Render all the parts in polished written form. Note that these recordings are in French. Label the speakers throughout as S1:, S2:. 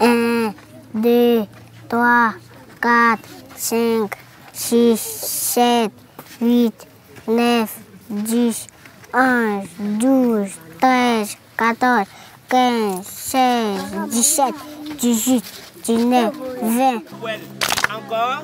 S1: 1, 2, 3, 4, 5, 6, 7, 8, 9, 10, 11, 12, 13, 14, 15, 16, 17, 18, 19, 20.
S2: Encore.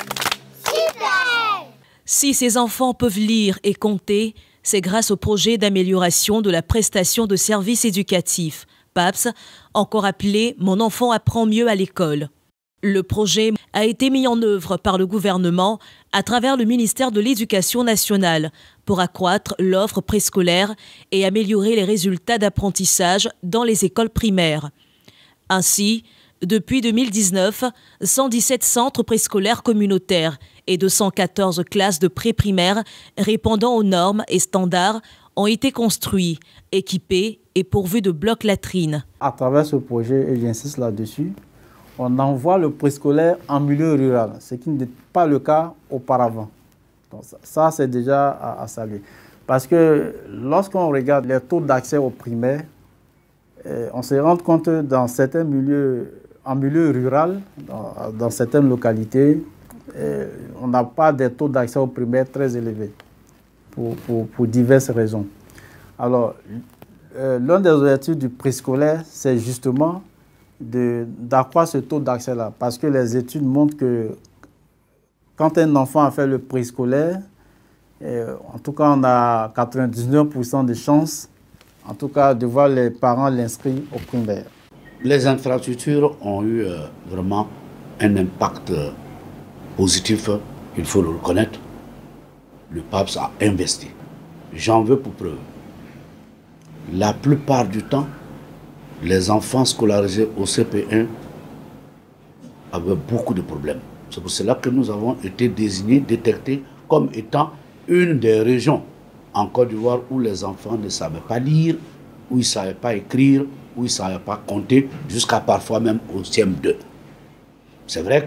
S3: Super!
S4: Si ces enfants peuvent lire et compter, c'est grâce au projet d'amélioration de la prestation de services éducatifs, PAPS, encore appelé « Mon enfant apprend mieux à l'école ». Le projet a été mis en œuvre par le gouvernement à travers le ministère de l'Éducation nationale pour accroître l'offre préscolaire et améliorer les résultats d'apprentissage dans les écoles primaires. Ainsi, depuis 2019, 117 centres préscolaires communautaires et 214 classes de pré-primaire répondant aux normes et standards ont été construits, équipés et pourvus de blocs latrines.
S5: À travers ce projet, et j'insiste là-dessus, on envoie le préscolaire en milieu rural, ce qui n'était pas le cas auparavant. Donc ça c'est déjà à saluer. Parce que lorsqu'on regarde les taux d'accès au primaire, on se rend compte que dans certains milieux, en milieu rural, dans certaines localités, on n'a pas des taux d'accès au primaire très élevés pour diverses raisons. Alors, l'un des objectifs du préscolaire, c'est justement d'accroître ce taux d'accès-là. Parce que les études montrent que quand un enfant a fait le préscolaire, en tout cas, on a 99% de chances, en tout cas, de voir les parents l'inscrire au primaire.
S6: Les infrastructures ont eu vraiment un impact positif, il faut le reconnaître. Le PAPS a investi. J'en veux pour preuve. La plupart du temps, les enfants scolarisés au CP1 avaient beaucoup de problèmes. C'est pour cela que nous avons été désignés, détectés comme étant une des régions en Côte d'Ivoire où les enfants ne savaient pas lire, où ils ne savaient pas écrire, où ils ne savaient pas compter, jusqu'à parfois même au CM2. C'est vrai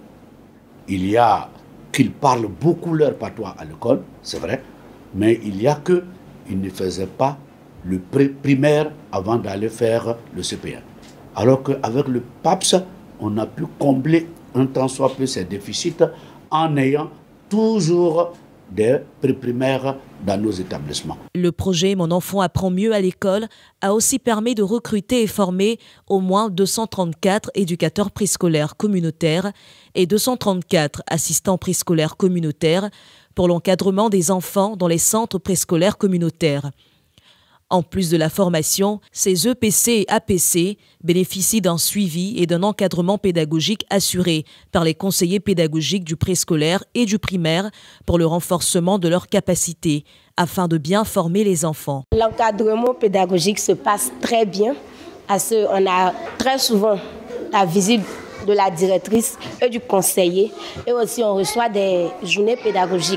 S6: qu'ils parlent beaucoup leur patois à l'école, c'est vrai, mais il y a qu'ils ne faisaient pas le primaire avant d'aller faire le CP1. Alors qu'avec le PAPS, on a pu combler un tant soit peu ces déficits en ayant toujours des pré-primaires dans nos établissements.
S4: Le projet « Mon enfant apprend mieux à l'école » a aussi permis de recruter et former au moins 234 éducateurs préscolaires communautaires et 234 assistants préscolaires communautaires pour l'encadrement des enfants dans les centres préscolaires communautaires. En plus de la formation, ces EPC et APC bénéficient d'un suivi et d'un encadrement pédagogique assuré par les conseillers pédagogiques du préscolaire et du primaire pour le renforcement de leurs capacités afin de bien former les enfants.
S7: L'encadrement pédagogique se passe très bien parce qu'on a très souvent la visite de la directrice et du conseiller et aussi on reçoit des journées pédagogiques.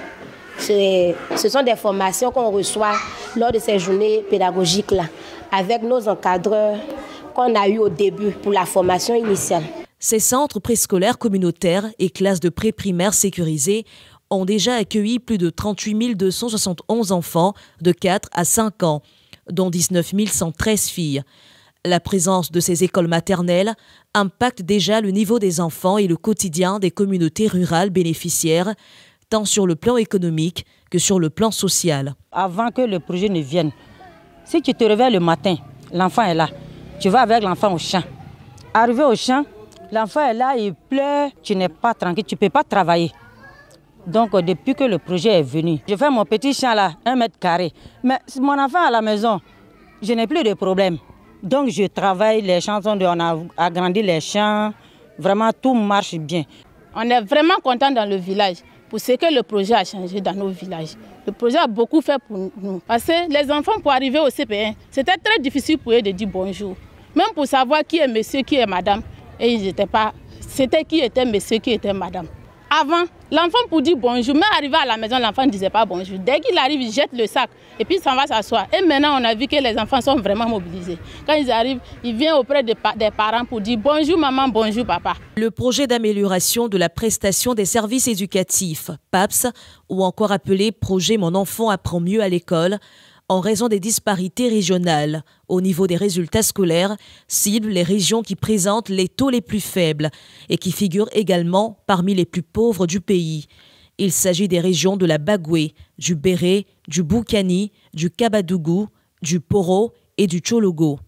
S7: Ce sont des formations qu'on reçoit lors de ces journées pédagogiques-là, avec nos encadreurs qu'on a eu au début pour la formation initiale.
S4: Ces centres préscolaires communautaires et classes de pré-primaire sécurisées ont déjà accueilli plus de 38 271 enfants de 4 à 5 ans, dont 19 113 filles. La présence de ces écoles maternelles impacte déjà le niveau des enfants et le quotidien des communautés rurales bénéficiaires, tant sur le plan économique que sur le plan social.
S8: Avant que le projet ne vienne, si tu te réveilles le matin, l'enfant est là, tu vas avec l'enfant au champ. Arrivé au champ, l'enfant est là, il pleure, tu n'es pas tranquille, tu ne peux pas travailler. Donc depuis que le projet est venu, je fais mon petit champ là, 1 mètre carré. Mais mon enfant à la maison, je n'ai plus de problème. Donc je travaille les champs, on a agrandi les champs, vraiment tout marche bien.
S9: On est vraiment content dans le village pour ce que le projet a changé dans nos villages. Le projet a beaucoup fait pour nous. Parce que les enfants, pour arriver au CP1, c'était très difficile pour eux de dire bonjour. Même pour savoir qui est monsieur, qui est madame. Et ils n'étaient pas... C'était qui était monsieur, qui était madame. Avant, l'enfant pour dire bonjour, mais arrivé à la maison, l'enfant ne disait pas bonjour. Dès qu'il arrive, il jette le sac et puis il s'en va s'asseoir. Et maintenant, on a vu que les enfants sont vraiment mobilisés. Quand ils arrivent, ils viennent auprès des parents pour dire bonjour maman, bonjour papa.
S4: Le projet d'amélioration de la prestation des services éducatifs, PAPS, ou encore appelé projet Mon enfant apprend mieux à l'école, en raison des disparités régionales. Au niveau des résultats scolaires, cible les régions qui présentent les taux les plus faibles et qui figurent également parmi les plus pauvres du pays. Il s'agit des régions de la Bagoué, du Béré, du Boukani, du Kabadougou, du Poro et du Tchologo.